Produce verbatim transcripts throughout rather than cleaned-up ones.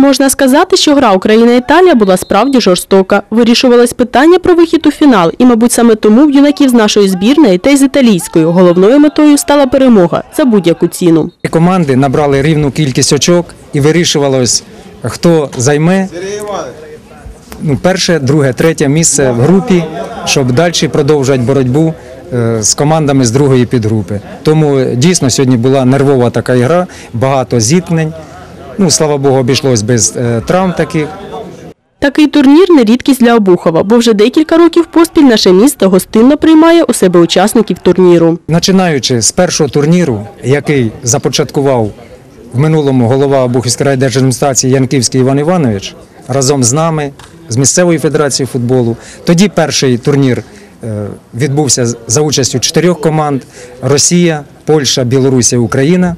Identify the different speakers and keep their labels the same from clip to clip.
Speaker 1: Можна сказати, що гра Україна-Італія була справді жорстока. Вирішувалось питання про вихід у фінал. І, мабуть, саме тому в юнаків з нашої збірної та й з італійською головною метою стала перемога за будь-яку ціну.
Speaker 2: Команди набрали рівну кількість очок і вирішувалось, хто займе ну, перше, друге, третє місце в групі, щоб далі продовжувати боротьбу з командами з другої підгрупи. Тому дійсно сьогодні була нервова така гра, багато зіткнень. Ну, слава Богу, обійшлось без е, травм таких.
Speaker 1: Такий турнір – не рідкість для Обухова, бо вже декілька років поспіль наше місто гостинно приймає у себе учасників турніру.
Speaker 2: Починаючи з першого турніру, який започаткував в минулому голова Обухівської райдержадміністрації Янківський Іван Іванович, разом з нами, з місцевої федерації футболу. Тоді перший турнір е, відбувся за участю чотирьох команд – Росія, Польща, Білорусія, Україна.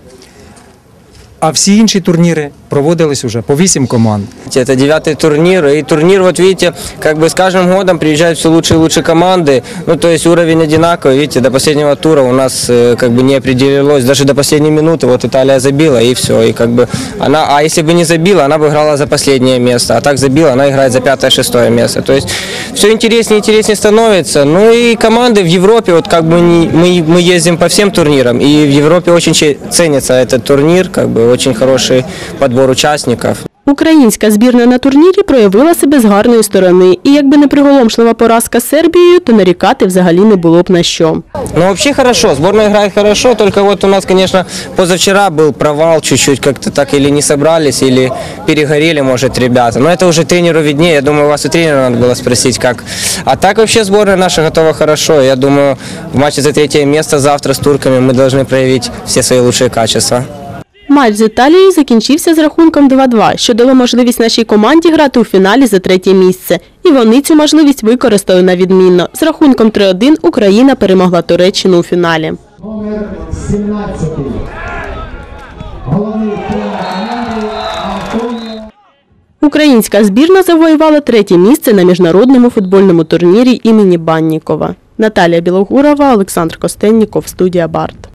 Speaker 2: А всі інші турніри проводились уже по вісім команд.
Speaker 3: Это девятый турнир, и турнир, вот видите, как бы с каждым годом приезжают все лучшие и лучшие команды, ну то есть уровень одинаковый, видите, до последнего тура у нас как бы не определилось, даже до последней минуты, вот Италия забила и все, и как бы она, а если бы не забила, она бы играла за последнее место, а так забила, она играет за пятое-шестое место, то есть все интереснее и интереснее становится, ну и команды в Европе, вот как бы мы, мы ездим по всем турнирам, и в Европе очень ценится этот турнир, как бы очень хороший подбор учасників.
Speaker 1: Українська збірна на турнірі проявила себе з гарної сторони. І якби не приголомшлива поразка з Сербією, то нарікати взагалі не було б на що.
Speaker 3: Ну, вообще хорошо. Сборная играет хорошо, только вот у нас, конечно, позавчера был провал, чуть-чуть как-то так или не собрались, или перегорели, может, ребята. Но это уже тренеру виднее. Я думаю, вас у тренера надо было спросить, как. А так вообще сборная наша готова хорошо. Я думаю, в матче за третье место завтра с турками мы должны проявить все свои лучшие качества.
Speaker 1: Матч з Італією закінчився з рахунком два-два, що дало можливість нашій команді грати у фіналі за третє місце. І вони цю можливість використали на відмінно. З рахунком три-один Україна перемогла Туреччину у фіналі.
Speaker 4: Номер сімнадцять. Головний тренер команди Антоніо.
Speaker 1: Українська збірна завоювала третє місце на міжнародному футбольному турнірі імені Баннікова. Наталія Білогурова, Олександр Костенніков, студія Барт.